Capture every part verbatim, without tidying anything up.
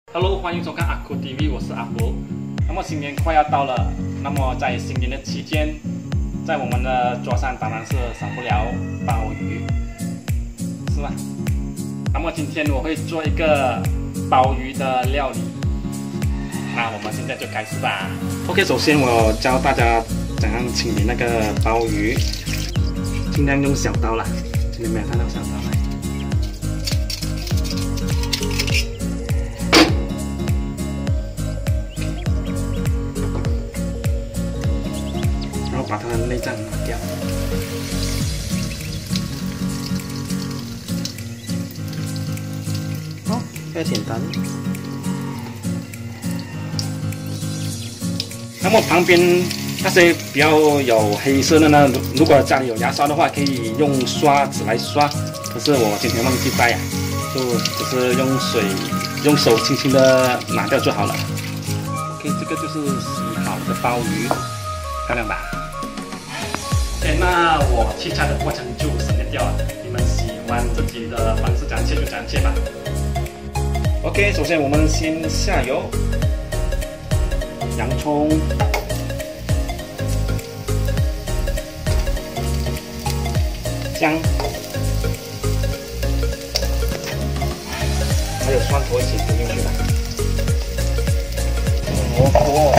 Hello， 欢迎收看阿酷 T V， 我是阿福。那么新年快要到了，那么在新年的期间，在我们的桌上当然是少不了鲍鱼，是吧？那么今天我会做一个鲍鱼的料理，那我们现在就开始吧。OK， 首先我教大家怎样清理那个鲍鱼，尽量用小刀啦，今天没有看到小刀来。 把它的内脏拿掉。哦，这简单。那么旁边那些比较有黑色的呢，如果家里有牙刷的话，可以用刷子来刷。可是我今天忘记带啊，就只是用水用手轻轻的拿掉就好了。OK， 这个就是洗好的鲍鱼，漂亮吧？ OK， 那我切菜的过程就省略掉了，你们喜欢自己的方式怎样切就怎样切吧。OK， 首先我们先下油，洋葱，姜，还有蒜头一起丢进去吧。萝卜。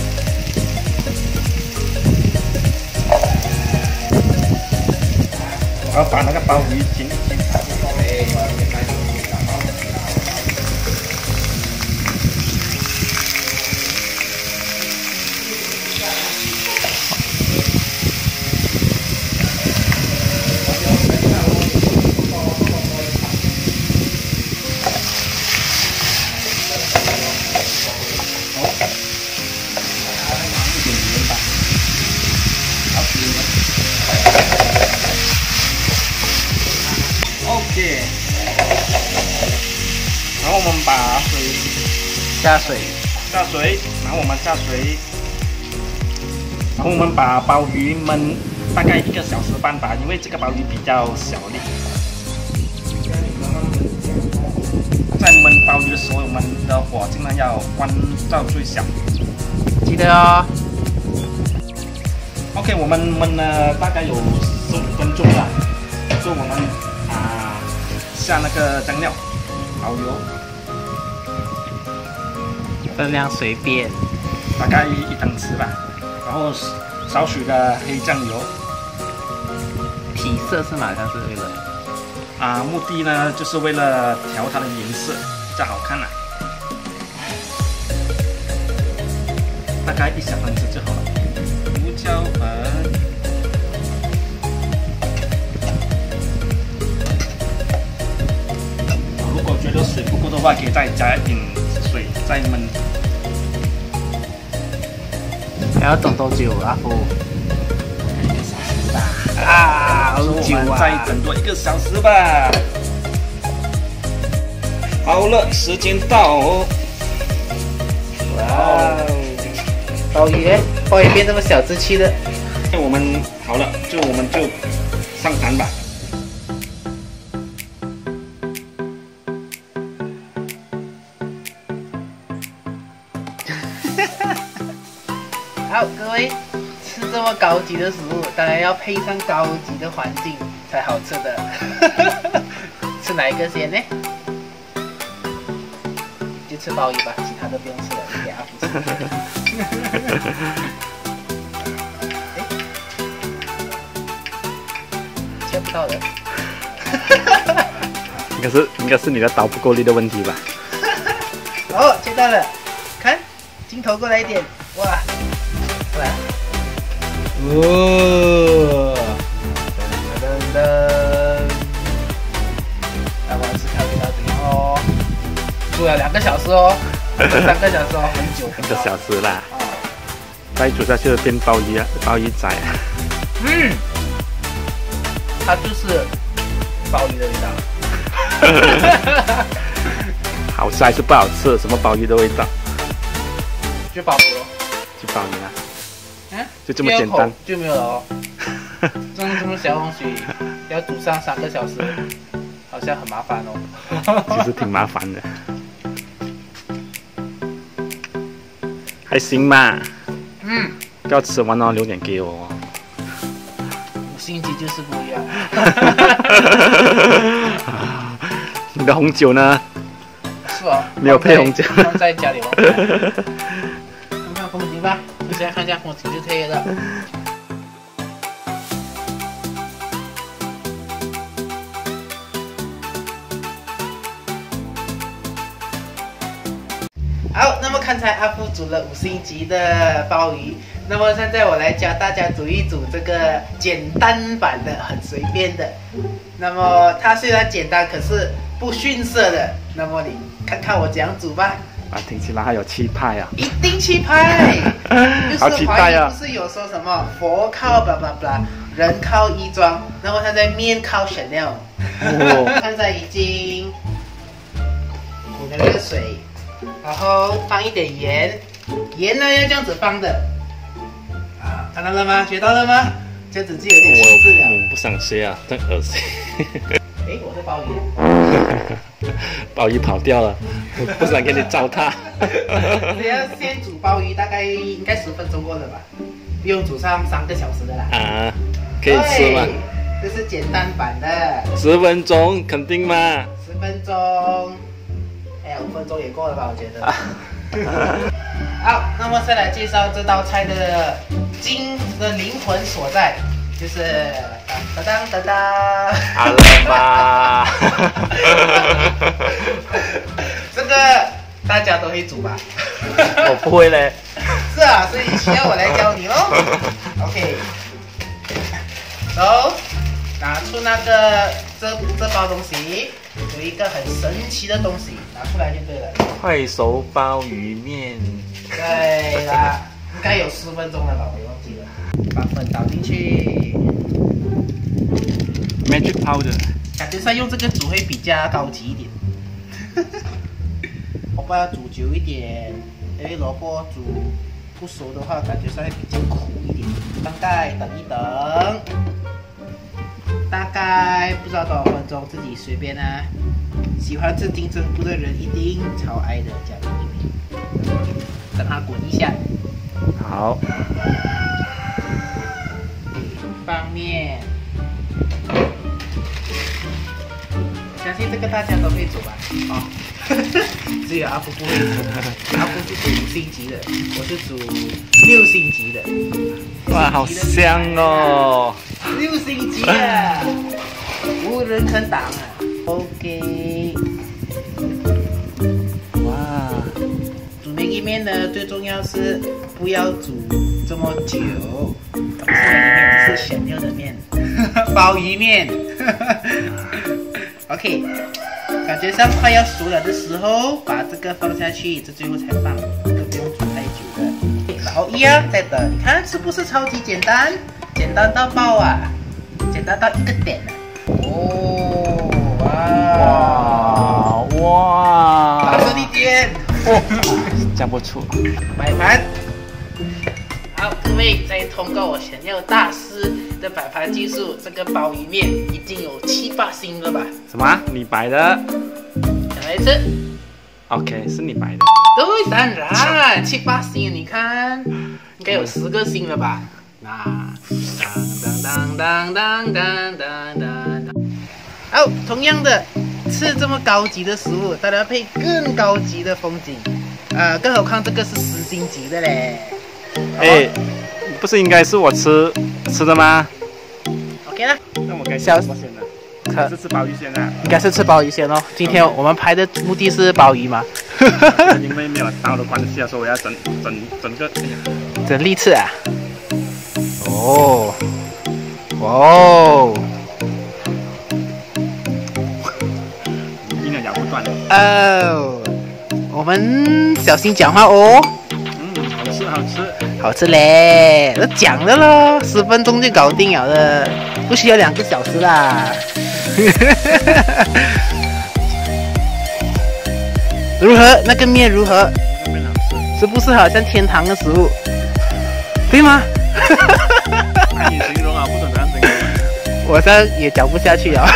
我要把那个鲍鱼剪一剪。OK， 然后我们把水下水， 下水，然后我们下水，然后我们把鲍鱼焖大概一个小时半吧，因为这个鲍鱼比较小粒。在焖鲍鱼的时候，我们的火尽量要关到最小， 记得哦。 OK， 我们焖了大概有十五分钟了，就我们。 下那个酱料，蚝油， 分量随便， 大概一汤匙吧。然后少许的黑酱油， 提色是吗？它是为了啊，目的呢就是为了调它的颜色比较好看啦、啊。大概一小汤匙就好了。胡椒粉。 觉得水不够的话，可以再加一点水，再焖。 还要等多久，阿福？ 一个小时吧。 啊，好久啊！ 再等多一个小时吧。好了，时间到。 哇哦！鲍鱼，鲍鱼变这么小只气的。 我们好了，就我们就上盘吧。 好，各位，吃这么高级的食物，当然要配上高级的环境才好吃的。吃哪一个先呢？就吃鲍鱼吧，其他都不用吃了，给阿福吃。哎，切不到的。 应该是应该是你的刀不够力的问题吧？ 哦，切到了，看镜头过来一点，哇！ 来，哦，噔噔噔，来我吃调味料这样哦，煮了两个小时哦，三个小时哦，很久。 一个小时啦，再煮下去变鲍鱼啊，鲍鱼仔。 嗯，它就是鲍鱼的味道。 好吃还是不好吃？什么鲍鱼的味道？ 就鲍鱼咯， 就鲍鱼啊。 嗯， 就这么简单， 就没有了哦。这么这么小东西，要煮上三个小时，好像很麻烦哦。 其实挺麻烦的。 还行吧。 嗯， 不要吃完了留点给我。 五星级就是不一样。 你的红酒呢？ 是哦， 没有配红酒。 放在家里玩。看看风景吧，就这样看一下风景就可以了。好，那么刚才阿夫煮了五星级的鲍鱼，那么现在我来教大家煮一煮这个简单版的，很随便的。那么它虽然简单，可是不逊色的。那么你看看我怎样煮吧。 啊，听起来还有气派啊！ 一定气派， 好就是期待啊！ 不是有说什么佛靠巴拉巴拉，人靠衣装，然后他在面靠 Chanel。哦，现在已经煮了热水。然后放一点盐，盐呢要这样子放的，啊，看到了吗？学到了吗？这样子就有点细致了。 我不想学啊，真恶心。 哎，我是鲍鱼。 鲍鱼跑掉了，不想给你糟蹋。 你要先煮鲍鱼，大概应该十分钟过了吧？不用煮上三个小时的啦。 啊，可以吃吗？ 这是简单版的。 十分钟肯定吗？ 十分钟。哎，五分钟也够了吧？我觉得。好，那么再来介绍这道菜的精的灵魂所在，就是当当当当。 好了吧？ 这个大家都会煮吧？ 我不会嘞。 是啊，所以需要我来教你喽。OK。然后拿出那个这这包东西。有一个很神奇的东西，拿出来就对了。 快熟鲍鱼面。 对啦，应该有十分钟了吧？我忘记了。把粉倒进去。 Magic powder。 感觉上用这个煮会比较高级一点。萝卜要煮久一点，因为萝卜煮不熟的话，感觉上会比较苦一点。大概等一等。大概不知道多少分钟，自己随便啊。喜欢吃金针菇的人一定超爱的，加进去，等它滚一下。 好。 放面，相信这个大家都会煮吧？啊、哦，只有阿夫不会煮，阿夫是煮五星级的，我是煮六星级的。 哇，好香哦！ 六星级啊，无人可挡啊 ！OK， 哇， 煮那一面呢，最重要是不要煮这么久。这里面是选料的面，鲍鱼面。OK， 感觉上快要熟了的时候，把这个放下去，这最后才放，这个不用煮太久的。然后一样再等，你看是不是超级简单？简单到爆啊！简单到一个点了。哦，哇哇！ 大声一点。 哦，讲不出。 摆盘。好，各位在通过我想要大师的摆盘技术，这个鲍鱼面已经有七八星了吧？ 什么？你摆的？ 再来一次。 OK， 是你摆的。 对，当然七八星，你看应该有十个星了吧？那当当当当当当当当。好，同样的，吃这么高级的食物，当然要配更高级的风景。呃，更何况这个是十星级的嘞。 哎，不是应该是我吃吃的吗 ？OK 了， 那我该吃小什么先呢？可是吃鲍鱼先啊。 应该是吃鲍鱼先哦。今天我们拍的目的是鲍鱼嘛。 因为没有刀的关系啊，所以我要整整整个。 整粒翅啊。哦，哦， 硬要咬不断。 哦，我们小心讲话哦。 嗯，好吃好吃， 好吃嘞！都讲了咯，十分钟就搞定了的，不需要两个小时啦。如何？那个面如何？ 面好吃， 是不是好像天堂的食物？对吗？ 难以形容啊，不懂怎样形容。 我这样也讲不下去啊。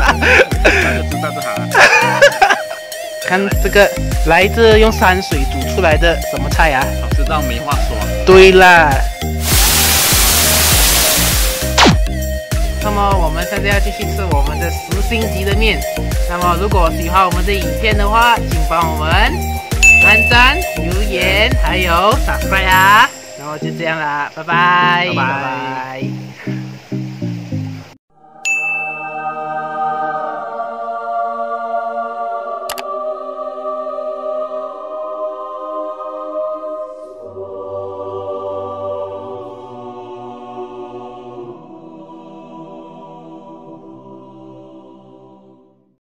那就知道就好了。 看这个，来自用山水煮出出来的什么菜啊？ 好吃到没话说。 对啦。那么我们现在要继续吃我们的十星级的面。那么如果喜欢我们的影片的话，请帮我们按赞、留言，还有 subscribe 啊。然后就这样啦，拜拜，拜拜。